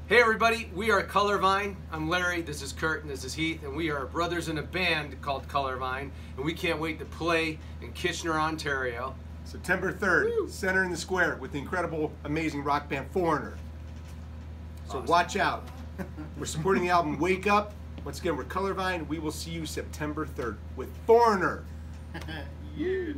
Hey everybody, we are Colorvine. I'm Larry, this is Kurt, and this is Heath, and we are brothers in a band called Colorvine, and we can't wait to play in Kitchener, Ontario. September 3rd, Woo! Center in the Square with the incredible, amazing rock band Foreigner. So Awesome. watch out. We're supporting the album Wake Up. Once again, we're Colorvine. We will see you September 3rd with Foreigner. Yeah.